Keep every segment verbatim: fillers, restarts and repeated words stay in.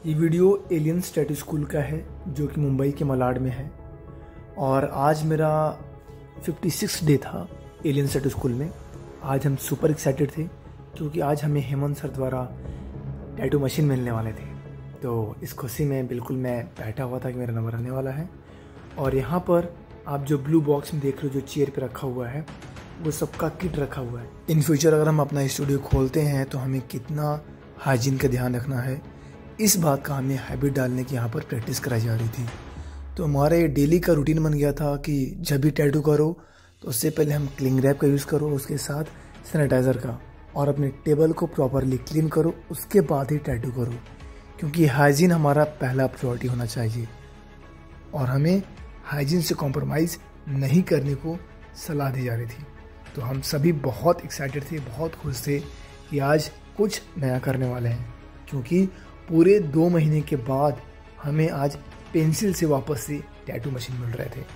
ये video aliens tattoo school का है जो कि मुंबई के मलाड में है। और आज मेरा छप्पन डे था एलियंस टैटू स्कूल में। आज हम सुपर एक्साइटेड थे क्योंकि आज हमें हेमंत सर द्वारा टैटू मशीन मिलने वाले थे। तो इस खुशी में बिल्कुल मैं बैठा हुआ था कि मेरा नंबर आने वाला है। और यहाँ पर आप जो ब्लू बॉक्स में देख रहे हो जो चेयर पे रखा हुआ है वो सबका किट रखा हुआ है। इन फ्यूचर अगर हम अपना स्टूडियो खोलते हैं तो हमें कितना हाइजीन का ध्यान रखना है, इस बात का हमें हैबिट डालने की यहाँ पर प्रैक्टिस कराई जा रही थी। तो हमारा ये डेली का रूटीन बन गया था कि जब भी टैटू करो तो उससे पहले हम क्लिंग रैप का यूज़ करो, उसके साथ सैनिटाइज़र का, और अपने टेबल को प्रॉपरली क्लीन करो, उसके बाद ही टैटू करो, क्योंकि हाइजीन हमारा पहला प्रायोरिटी होना चाहिए और हमें हाइजीन से कॉम्प्रोमाइज़ नहीं करने को सलाह दी जा रही थी। तो हम सभी बहुत एक्साइटेड थे, बहुत खुश थे कि आज कुछ नया करने वाले हैं, क्योंकि पूरे दो महीने के बाद हमें आज पेंसिल से वापस से टैटू मशीन मिल रहे थे।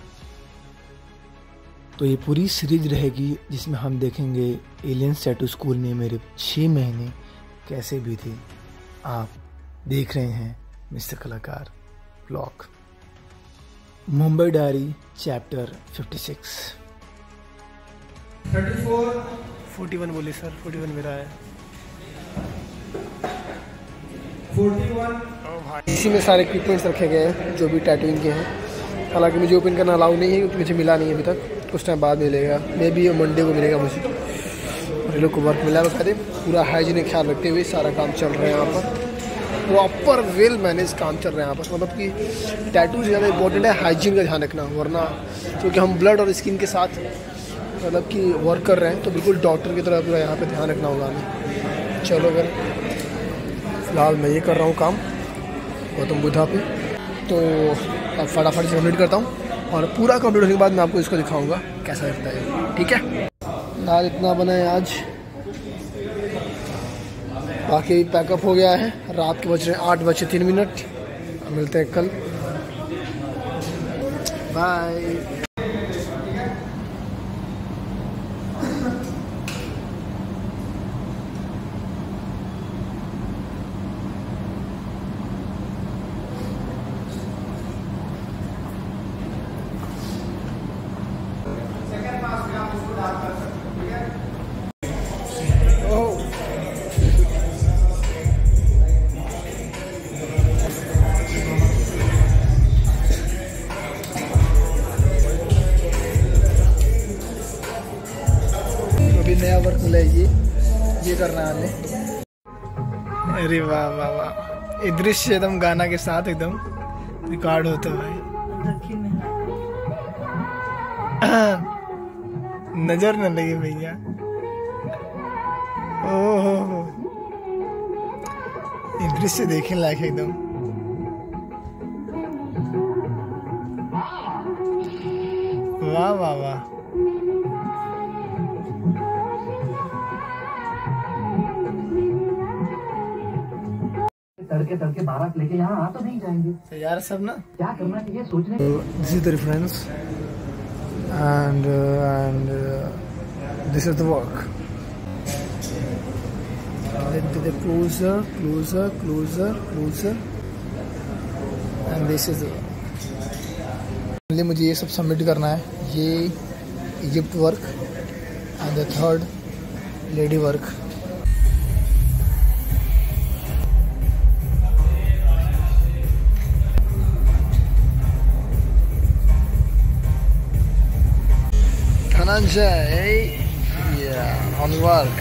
तो ये पूरी सीरीज रहेगी जिसमें हम देखेंगे एलियंस टैटू स्कूल में मेरे छः महीने कैसे भी थे। आप देख रहे हैं मिस्टर कलाकार ब्लॉग मुंबई डायरी चैप्टर छप्पन। चौंतीस इकतालीस बोले सर, इकतालीस मेरा है। इकतालीस इसी में सारे इक्विपमेंट्स रखे गए हैं जो भी टैटूइंग के हैं। हालांकि मुझे ओपन करना अलाउ नहीं है क्योंकि मुझे मिला नहीं है अभी तक, कुछ टाइम बाद मिलेगा, मे बी मंडे को मिलेगा मुझे। और ये लोग को वर्क मिला है, बता दें पूरा हाइजीन का ख्याल रखते हुए सारा काम चल रहा है यहाँ पर। प्रॉपर वेल मैनेज काम चल रहा है यहाँ पर। मतलब कि टैटू से ज़्यादा इंपॉर्टेंट है हाइजीन का ध्यान रखना, वरना क्योंकि हम ब्लड और स्किन के साथ मतलब कि वर्क कर रहे हैं तो बिल्कुल डॉक्टर की तरह पूरा यहाँ पे ध्यान रखना होगा हमें। चलो अगर फिलहाल मैं ये कर रहा हूँ काम गौतम बुद्धा पे, तो अब फटाफट से कंप्लीट करता हूँ और पूरा कंप्लीट होने के बाद मैं आपको इसको दिखाऊंगा कैसा लगता है। ठीक है, फिलहाल इतना बना है आज, बाकी पैकअप हो गया है। रात के बज रहे हैं आठ बजे तीन मिनट। मिलते हैं कल, बाय। नया वर्क मिला है, ये ये करना है हमें। अरे वाह वाह वाह, ये दृश्य एकदम गाना के साथ एकदम रिकॉर्ड होता है भाई। नजर न लगे भैया। ओहो, ये दृश्य देखने लायक है एकदम। वाह वाह वाह, तड़के तड़के बारात लेके यहाँ आ तो नहीं जाएंगे यार सब ना, क्या करना चाहिए सोचने। This is the reference and and this is the work. Closure closure closure closure and this is the work. मुझे ये सब सबमिट करना है, ये Egypt work and the third lady work. Dhananjay, yeah, on work.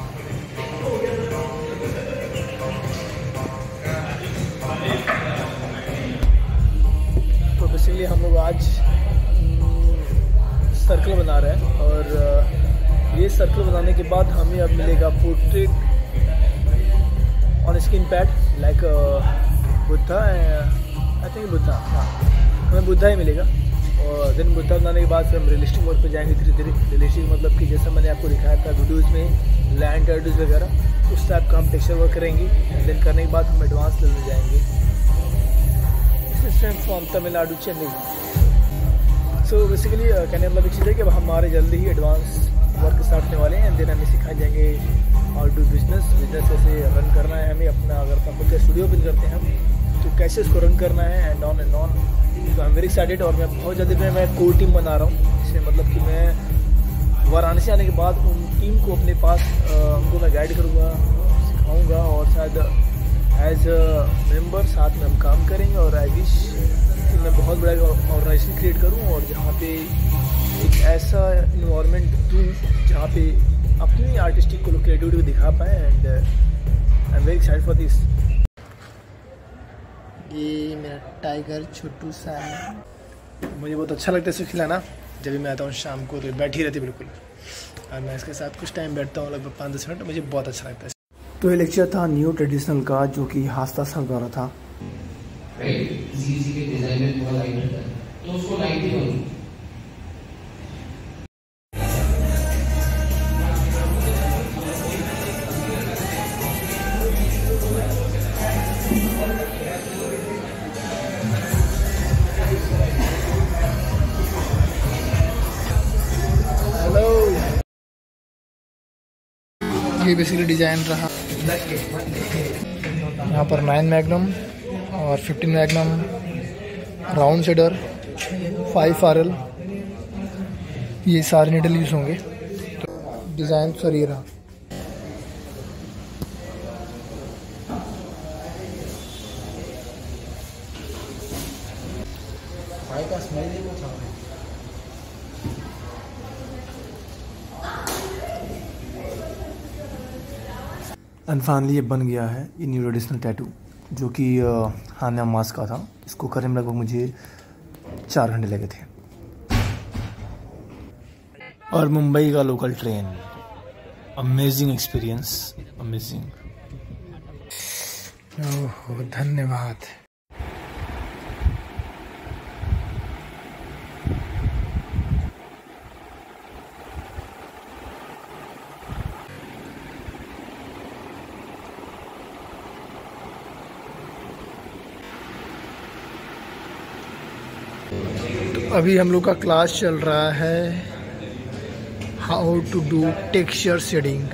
तो basically हम लोग आज सर्कल बना रहे हैं और ये सर्कल बनाने के बाद हमें अब मिलेगा portrait on skin pad like Buddha, I think Buddha, हाँ हमें बुद्धा ही मिलेगा। और देन बुद्धा बनाने के बाद फिर हम रियलिस्टिक वर्क पे जाएंगे धीरे धीरे। रियलिस्टिक मतलब कि जैसा मैंने आपको दिखाया था वीडियोज़ में लैंड टैटूज वगैरह, उस टाइप का हम टेक्सचर वर्क करेंगे। एंड देन करने के बाद हम एडवांस लेवल में जाएंगे। From Tamil Nadu, Chennai. So basically कहने मतलब एक चीज़ है कि अब हमारे जल्दी ही एडवांस वर्क स्टार्ट होने वाले हैं। एंड देन हमें सिखाए जाएंगे हाउ टू बिजनेस बिजनेस कैसे रन करना है हमें अपना। अगर हम खुद का स्टूडियो ओपन करते हैं तो कैसे उसको रन करना है एंड ऑन एंड ऑन। तो आई एम वेरी एक्साइटेड और मैं बहुत जल्दी में मैं कोर टीम बना रहा हूँ। इससे मतलब कि मैं वाराणसी आने के बाद उन टीम को अपने पास उनको मैं गाइड करूँगा, सिखाऊँगा और शायद एज अ मेंबर साथ में हम काम करेंगे। और आई विश कि मैं बहुत बड़ा ऑर्गेनाइजेशन क्रिएट करूँ और जहाँ पे एक ऐसा इन्वायरमेंट दूँ जहाँ पे अपनी आर्टिस्टिक को क्रिएटिविटी को दिखा पाए and I am very excited for this. ये मेरा टाइगर छोटू सा है, मुझे बहुत अच्छा लगता है इसे खिलाना। जब भी मैं आता हूँ शाम को तो बैठी रहती बिल्कुल, और मैं इसके साथ कुछ टाइम बैठता हूँ लगभग पाँच दस मिनट, मुझे बहुत अच्छा लगता है। तो ये लेक्चर था न्यू ट्रेडिशनल का जो कि हास्ता सर द्वारा था। ये बेसिकली डिज़ाइन रहा। यहाँ पर नाइन मैग्नम और fifteen magnum, round shader, five R L, ये सारे निडल यूज़ होंगे। तो डिज़ाइन सर ये रहा। का स्मेल एंड फाइनली ये बन गया है ये न्यू ट्रेडिशनल टैटू जो कि हानिया मास का था। इसको करने में लगभग मुझे चार घंटे लगे थे। और मुंबई का local train, amazing experience, amazing. Oh धन्यवाद। तो अभी हम लोग का क्लास चल रहा है how to do texture shading.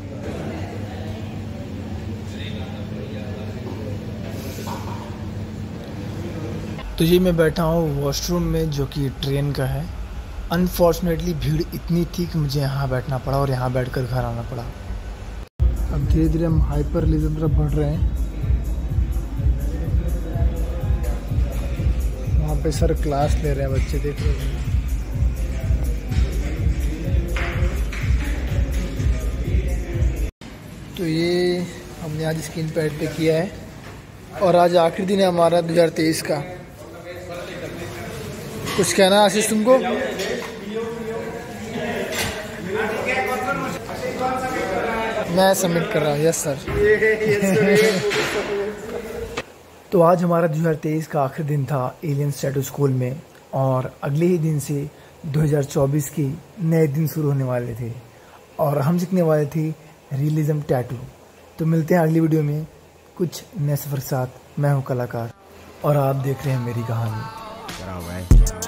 तो ये मैं बैठा हूँ वॉशरूम में जो कि ट्रेन का है। अनफॉर्चुनेटली भीड़ इतनी थी कि मुझे यहाँ बैठना पड़ा और यहाँ बैठकर घर आना पड़ा। अब धीरे धीरे हम हाइपर रियलिज्म तरफ बढ़ रहे हैं। वहाँ पे सर क्लास ले रहे हैं, बच्चे देख रहे हैं। तो ये हमने आज स्क्रीन पैड पे किया है और आज आखिरी दिन है हमारा दो हज़ार तेईस का। कुछ कहना है आशीष तुमको? मैं सबमिट कर रहा हूँ। Yes sir. तो आज हमारा दो हज़ार तेईस का आखिरी दिन था एलियंस टैटू स्कूल में और अगले ही दिन से दो हज़ार चौबीस के नए दिन शुरू होने वाले थे और हम सीखने वाले थे रियलिज्म टैटू। तो मिलते हैं अगली वीडियो में कुछ नए सफ़र के साथ। मैं हूँ कलाकार और आप देख रहे हैं मेरी कहानी।